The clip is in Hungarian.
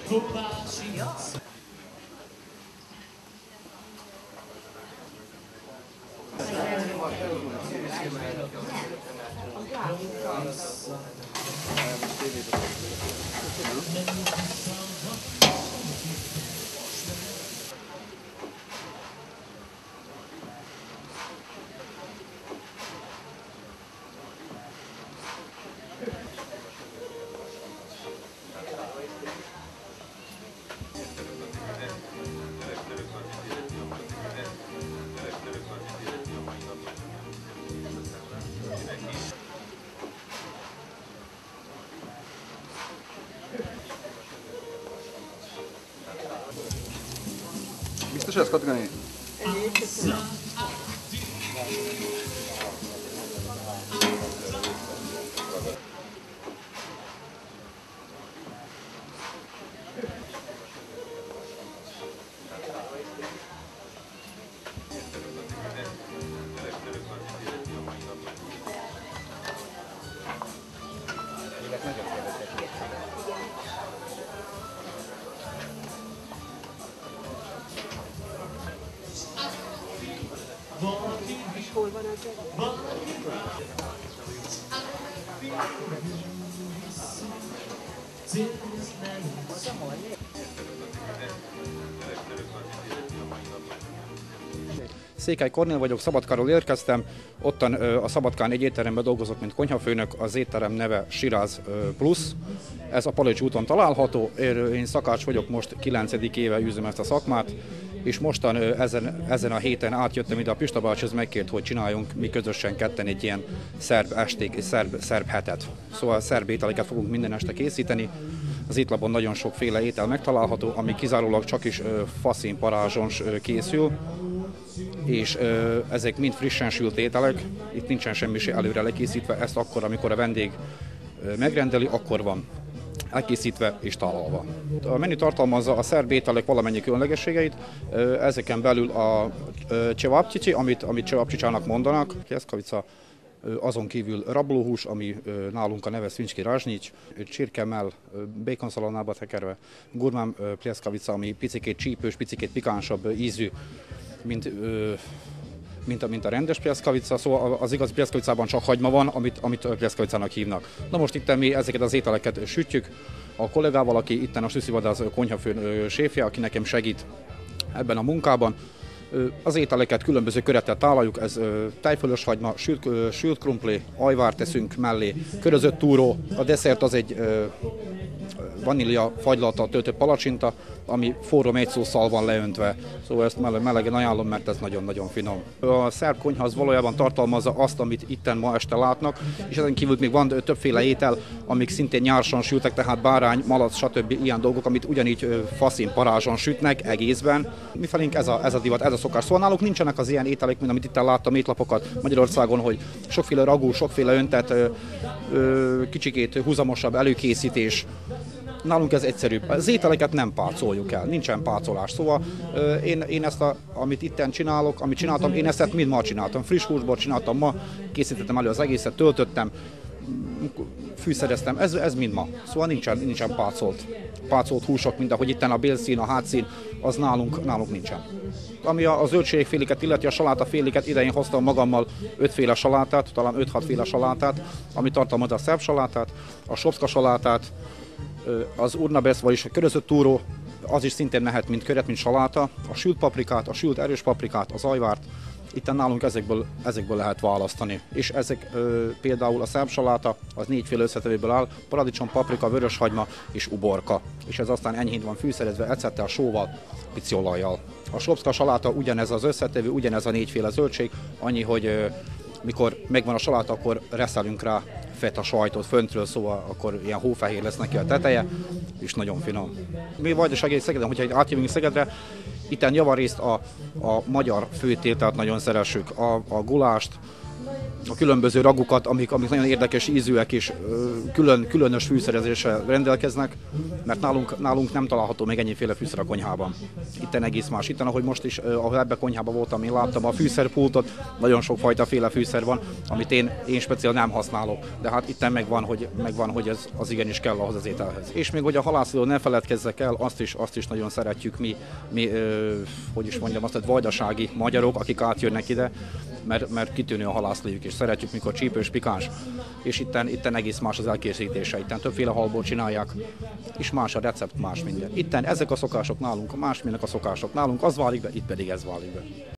Biztos ezt kategani? Hol van az? Székely Kornél vagyok, Szabadkáról érkeztem, ottan a Szabadkán egy étteremben dolgozok, mint konyhafőnök, az étterem neve Siráz Plus. Ez a Palics úton található, én szakács vagyok, most 9. éve űzöm ezt a szakmát, és mostan ezen a héten átjöttem ide, a Pista bácsihoz megkért, hogy csináljunk mi közösen ketten egy ilyen szerb esték, szerb hetet. Szóval szerb ételeket fogunk minden este készíteni. Az étlapon nagyon sokféle étel megtalálható, ami kizárólag csak is faszín parázson készül, és ezek mind frissen sült ételek, itt nincsen semmi se előre lekészítve, ezt akkor, amikor a vendég megrendeli, akkor van elkészítve és tálalva. A menü tartalmazza a szerb ételek valamennyi különlegességeit, ezeken belül a cevapcici, amit cevapcicsának mondanak, pljeskavica, azon kívül rablóhús, ami nálunk a neve svinjski rázsnyics, csirkemell, békonszalonába tekerve, gurmán pljeskavica, ami picikét csípős, picikét pikánsabb ízű, mint a rendes pljeskavica, szóval az igazi pljeskavicában csak hagyma van, amit pljeskavicának hívnak. Na most itt mi ezeket az ételeket sütjük a kollégával, aki itten a Süszivadász konyhafő séfje, aki nekem segít ebben a munkában. Az ételeket különböző körettel tálaljuk, ez tejfölös hagyma, sült krumpli, ajvár teszünk mellé, körözött túró, a desszert az egy vanília fagylattal töltött palacsinta, ami forró mégyszósszal van leöntve. Szóval ezt melegen ajánlom, mert ez nagyon-nagyon finom. A szerb konyha az valójában tartalmazza azt, amit itten ma este látnak, és ezen kívül még van többféle étel, amik szintén nyárson sültek, tehát bárány, malac, stb. Ilyen dolgok, amit ugyanígy faszín parázson sütnek egészben. Mifelénk ez a divat, ez a szokás. Szóval náluk nincsenek az ilyen ételek, mint amit itten láttam étlapokat Magyarországon, hogy sokféle ragú, sokféle öntet, kicsikét húzamosabb előkészítés. Nálunk ez egyszerűbb. Az ételeket nem pácoljuk el, nincsen pácolás. Szóval én ezt, amit itten csinálok, amit csináltam, én ezt mind ma csináltam. Friss húsból csináltam ma, készítettem elő az egészet, töltöttem, fűszereztem, ez mind ma. Szóval nincsen pácolt húsok, mint ahogy itten a bélszín, a hátszín, az nálunk nincsen. Ami a zöldségféléket illeti, a salátaféléket, ide én hoztam magammal 5 féle salátát, talán 5-6 féle salátát, ami tartalmazza a szerb salátát, a sopszka salátát, az urnabesz, vagyis a körözött túró, az is szintén mehet, mint köret, mint saláta, a sült paprikát, a sült erős paprikát, az ajvárt, itt nálunk ezekből lehet választani. És ezek például a szerb saláta, az 4 féle összetevőből áll, paradicsom, paprika, vöröshagyma és uborka. És ez aztán enyhén van fűszerezve ecettel, sóval, pici olajjal. A sopszka saláta ugyanez az összetevő, ugyanez a 4 féle zöldség, annyi, hogy mikor megvan a saláta, akkor reszelünk rá feta sajtot föntről, szóval akkor ilyen hófehér lesz neki a teteje, és nagyon finom. Mi Vajdasági Szegeden, hogyha átjövünk Szegedre, itten javarészt a magyar főtételt nagyon szeressük, a gulást, a különböző ragokat, amik nagyon érdekes ízűek és különös fűszerezéssel rendelkeznek, mert nálunk nem található még ennyiféle fűszer a konyhában. Itten egész más. Itten, ahogy most is, ahol ebben a konyhában voltam, én láttam a fűszerpultot, nagyon sokfajta féle fűszer van, amit én speciál nem használok, de hát itten megvan, hogy ez az igenis kell ahhoz az ételhez. És még hogy a halászról ne feledkezzek el, azt is nagyon szeretjük mi hogy is mondjam, azt a vajdasági magyarok, akik átjönnek ide, mert kitűnő a halászléjük, és szeretjük, mikor csípős, pikáns, és itten egész más az elkészítése, itten többféle halból csinálják, és más a recept, más minden. Itten ezek a szokások nálunk, más, minek a szokások nálunk, az válik be, itt pedig ez válik be.